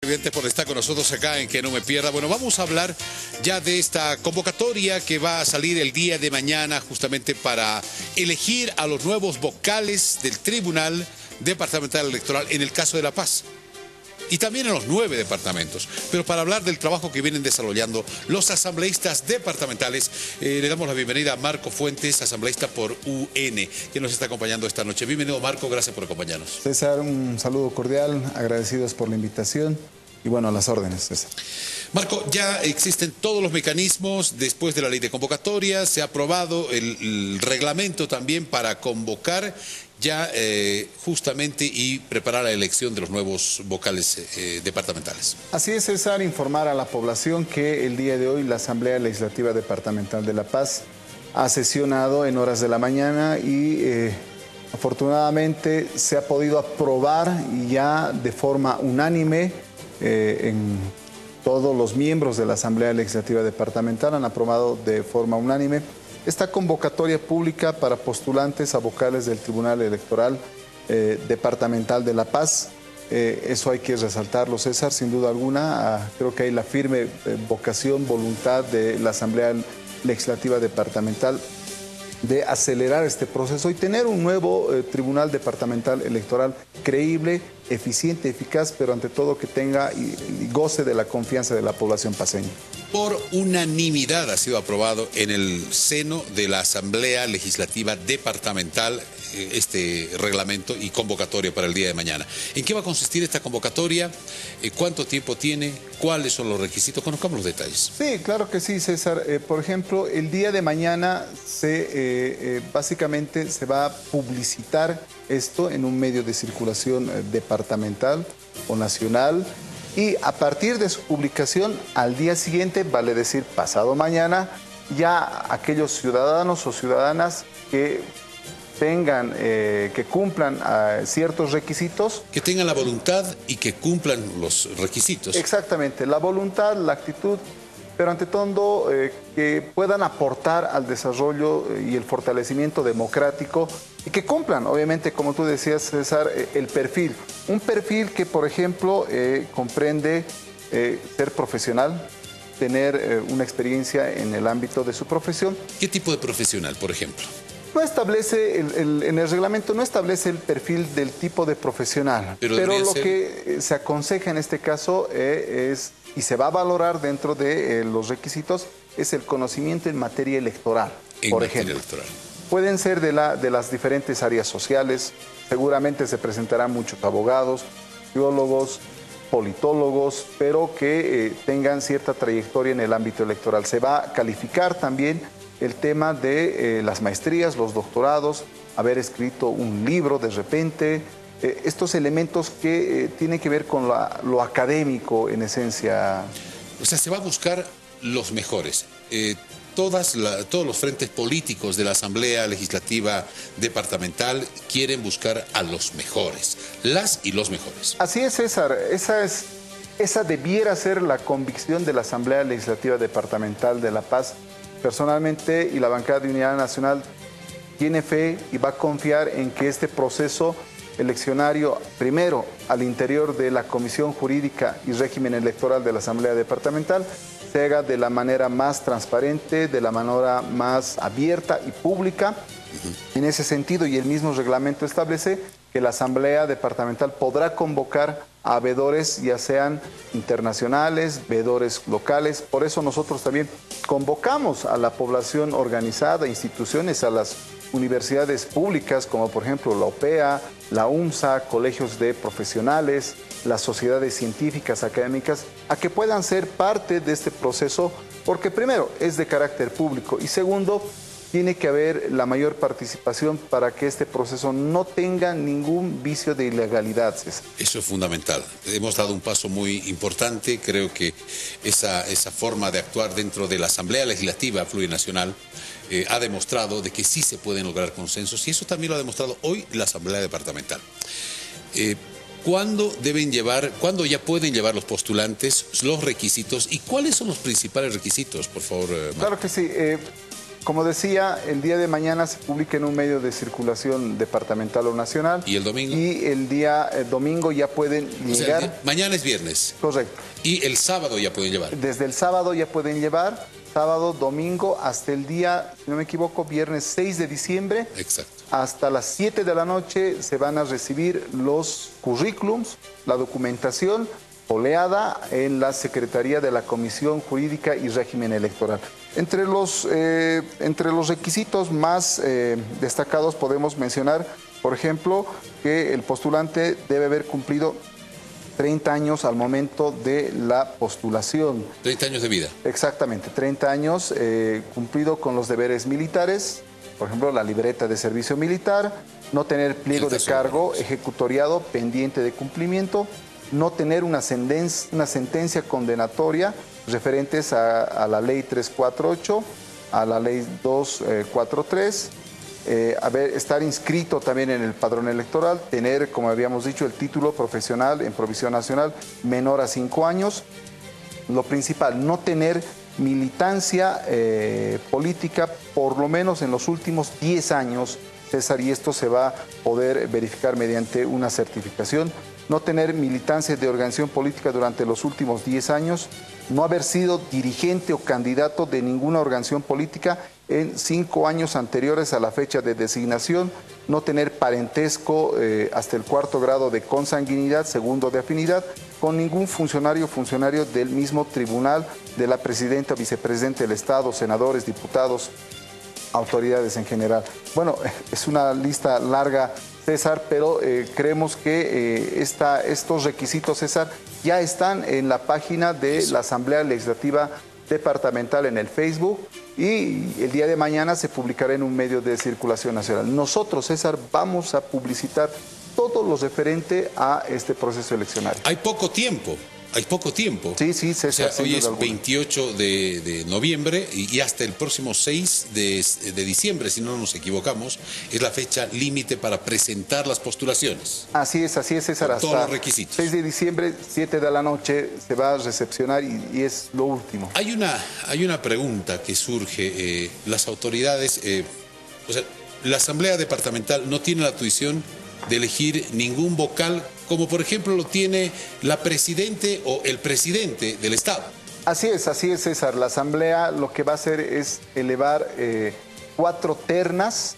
Evidente por estar con nosotros acá en Que No Me Pierda. Bueno, vamos a hablar ya de esta convocatoria que va a salir el día de mañana justamente para elegir a los nuevos vocales del Tribunal Departamental Electoral en el caso de La Paz. Y también en los 9 departamentos. Pero para hablar del trabajo que vienen desarrollando los asambleístas departamentales, le damos la bienvenida a Marco Fuentes, asambleísta por UN, que nos está acompañando esta noche. Bienvenido, Marco, gracias por acompañarnos. César, un saludo cordial, agradecidos por la invitación y bueno, a las órdenes, César. Marco, ya existen todos los mecanismos después de la ley de convocatoria, se ha aprobado el reglamento también para convocar ya justamente y preparar la elección de los nuevos vocales departamentales. Así es, César, informar a la población que el día de hoy la Asamblea Legislativa Departamental de La Paz ha sesionado en horas de la mañana y afortunadamente se ha podido aprobar ya de forma unánime en todos los miembros de la Asamblea Legislativa Departamental han aprobado de forma unánime esta convocatoria pública para postulantes a vocales del Tribunal Electoral Departamental de La Paz. Eso hay que resaltarlo, César, sin duda alguna. Creo que hay la firme vocación, voluntad de la Asamblea Legislativa Departamental de acelerar este proceso y tener un nuevo Tribunal Departamental Electoral creíble, eficiente, eficaz, pero ante todo que tenga y goce de la confianza de la población paceña. Por unanimidad ha sido aprobado en el seno de la Asamblea Legislativa Departamental este reglamento y convocatoria para el día de mañana. ¿En qué va a consistir esta convocatoria? ¿Cuánto tiempo tiene? ¿Cuáles son los requisitos? Conozcamos los detalles. Sí, claro que sí, César. Por ejemplo, el día de mañana básicamente se va a publicitar esto en un medio de circulación departamental o nacional. Y a partir de su publicación, al día siguiente, vale decir pasado mañana, ya aquellos ciudadanos o ciudadanas que tengan, que cumplan ciertos requisitos. Que tengan la voluntad y que cumplan los requisitos. Exactamente, la voluntad, la actitud, pero ante todo que puedan aportar al desarrollo y el fortalecimiento democrático y que cumplan, obviamente, como tú decías, César, el perfil. Un perfil que, por ejemplo, comprende ser profesional, tener una experiencia en el ámbito de su profesión. ¿Qué tipo de profesional, por ejemplo? No establece, en el reglamento no establece el perfil del tipo de profesional, pero lo que se aconseja en este caso es, y se va a valorar dentro de los requisitos, es el conocimiento en materia electoral, por ejemplo. Pueden ser de las diferentes áreas sociales, seguramente se presentarán muchos abogados, biólogos, politólogos, pero que tengan cierta trayectoria en el ámbito electoral. Se va a calificar también el tema de las maestrías, los doctorados, haber escrito un libro de repente, estos elementos que tienen que ver con lo académico en esencia. O sea, se va a buscar los mejores. Todos los frentes políticos de la Asamblea Legislativa Departamental quieren buscar a los mejores, las y los mejores. Así es, César. Esa debiera ser la convicción de la Asamblea Legislativa Departamental de La Paz. Personalmente, y la bancada de Unidad Nacional tiene fe y va a confiar en que este proceso eleccionario, primero al interior de la Comisión Jurídica y Régimen Electoral de la Asamblea Departamental, se haga de la manera más transparente, de la manera más abierta y pública. En ese sentido, y el mismo reglamento establece que la Asamblea Departamental podrá convocar a veedores, ya sean internacionales, veedores locales. Por eso nosotros también convocamos a la población organizada, instituciones, a las universidades públicas, como por ejemplo la OPEA, la UMSA, colegios de profesionales, las sociedades científicas, académicas, a que puedan ser parte de este proceso, porque primero es de carácter público y segundo, tiene que haber la mayor participación para que este proceso no tenga ningún vicio de ilegalidad, César. Eso es fundamental. Hemos dado un paso muy importante. Creo que esa forma de actuar dentro de la Asamblea Legislativa Plurinacional ha demostrado de que sí se pueden lograr consensos y eso también lo ha demostrado hoy la Asamblea Departamental. ¿Cuándo ya pueden llevar los postulantes los requisitos y cuáles son los principales requisitos, por favor, Marco? Claro que sí. como decía, el día de mañana se publica en un medio de circulación departamental o nacional. ¿Y el domingo? Y el día domingo ya pueden llegar. O sea, mañana es viernes. Correcto. Y el sábado ya pueden llevar. Desde el sábado ya pueden llevar, sábado, domingo, hasta el día, si no me equivoco, viernes 6 de diciembre. Exacto. Hasta las 7 de la noche se van a recibir los currículums, la documentación oleada en la Secretaría de la Comisión Jurídica y Régimen Electoral. Entre los requisitos más destacados podemos mencionar, por ejemplo, que el postulante debe haber cumplido 30 años al momento de la postulación. 30 años de vida. Exactamente, 30 años cumplido con los deberes militares, por ejemplo, la libreta de servicio militar, no tener pliego de cargo ejecutoriado pendiente de cumplimiento, no tener una sentencia condenatoria referentes a la ley 348, a la ley 243, estar inscrito también en el padrón electoral, tener, como habíamos dicho, el título profesional en provisión nacional menor a 5 años. Lo principal, no tener militancia política por lo menos en los últimos 10 años, César, y esto se va a poder verificar mediante una certificación. No tener militancia de organización política durante los últimos 10 años, no haber sido dirigente o candidato de ninguna organización política en 5 años anteriores a la fecha de designación, no tener parentesco hasta el 4º grado de consanguinidad, 2º de afinidad, con ningún funcionario del mismo tribunal, de la presidenta, vicepresidente del Estado, senadores, diputados, autoridades en general. Bueno, es una lista larga, César, pero creemos que estos requisitos, César, ya están en la página de la Asamblea Legislativa Departamental en el Facebook y el día de mañana se publicará en un medio de circulación nacional. Nosotros, César, vamos a publicitar todo lo referente a este proceso eleccionario. Hay poco tiempo. Hay poco tiempo. Sí, César. O sea, hoy es 28 de noviembre y hasta el próximo 6 de diciembre, si no nos equivocamos, es la fecha límite para presentar las postulaciones. Así es, César. Con todos los requisitos. 6 de diciembre, 7 de la noche, se va a recepcionar y es lo último. Hay una pregunta que surge. Las autoridades, o sea, la Asamblea Departamental no tiene la atribución de elegir ningún vocal, como por ejemplo lo tiene la presidente o el presidente del Estado. Así es, César. La Asamblea lo que va a hacer es elevar 4 ternas,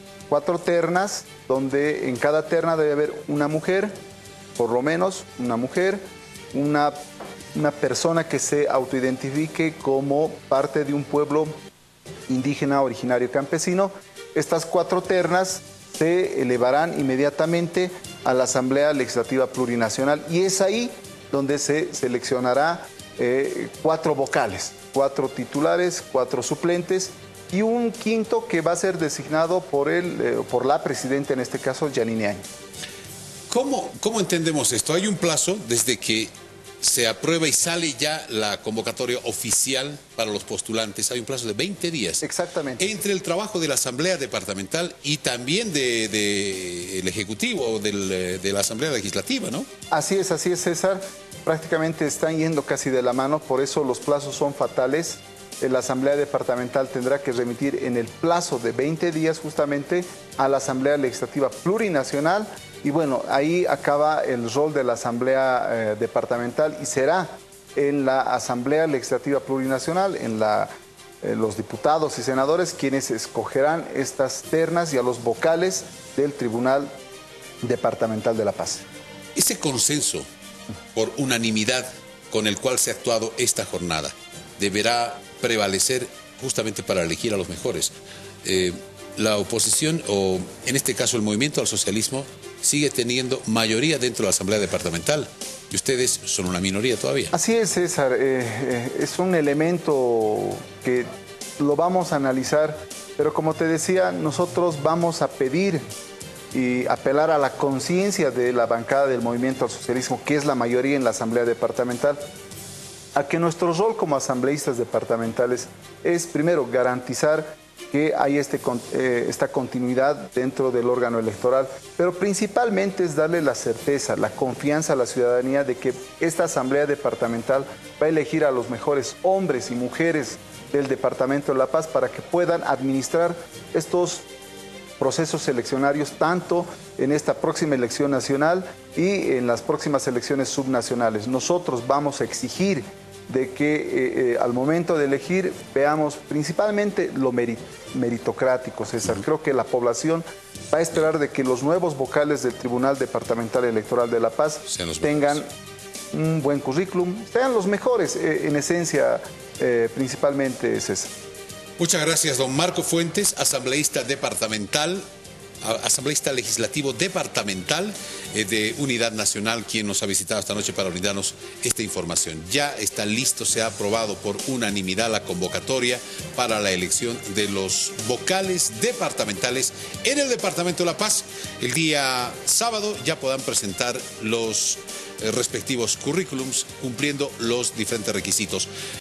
donde en cada terna debe haber una mujer, por lo menos una mujer, una persona que se autoidentifique como parte de un pueblo indígena, originario, campesino. Estas 4 ternas se elevarán inmediatamente a la Asamblea Legislativa Plurinacional y es ahí donde se seleccionará 4 vocales, 4 titulares, 4 suplentes y un quinto que va a ser designado por la presidenta, en este caso, Yanine Áñez. ¿Cómo entendemos esto? Hay un plazo desde que se aprueba y sale ya la convocatoria oficial para los postulantes. Hay un plazo de 20 días. Exactamente. Entre el trabajo de la Asamblea Departamental y también del Ejecutivo, de la Asamblea Legislativa, ¿no? Así es, César. Prácticamente están yendo casi de la mano, por eso los plazos son fatales. La Asamblea Departamental tendrá que remitir en el plazo de 20 días justamente a la Asamblea Legislativa Plurinacional. Y bueno, ahí acaba el rol de la Asamblea Departamental y será en la Asamblea Legislativa Plurinacional, los diputados y senadores quienes escogerán estas ternas y a los vocales del Tribunal Departamental de la Paz. Ese consenso por unanimidad con el cual se ha actuado esta jornada deberá prevalecer justamente para elegir a los mejores. La oposición, o en este caso el movimiento al socialismo, sigue teniendo mayoría dentro de la Asamblea Departamental y ustedes son una minoría todavía. Así es, César. Es un elemento que lo vamos a analizar, pero como te decía, nosotros vamos a pedir y apelar a la conciencia de la bancada del movimiento al socialismo, que es la mayoría en la Asamblea Departamental, a que nuestro rol como asambleístas departamentales es, primero, garantizar que hay esta continuidad dentro del órgano electoral, pero principalmente es darle la certeza, la confianza a la ciudadanía de que esta asamblea departamental va a elegir a los mejores hombres y mujeres del departamento de La Paz para que puedan administrar estos procesos eleccionarios tanto en esta próxima elección nacional y en las próximas elecciones subnacionales. Nosotros vamos a exigir de que al momento de elegir veamos principalmente lo meritocrático, César. Creo que la población va a esperar de que los nuevos vocales del Tribunal Departamental Electoral de La Paz tengan un buen currículum, sean los mejores en esencia, principalmente, César. Muchas gracias, don Marco Fuentes, asambleísta legislativo departamental de Unidad Nacional, quien nos ha visitado esta noche para brindarnos esta información. Ya está listo, se ha aprobado por unanimidad la convocatoria para la elección de los vocales departamentales en el Departamento de La Paz. El día sábado ya podrán presentar los respectivos currículums cumpliendo los diferentes requisitos.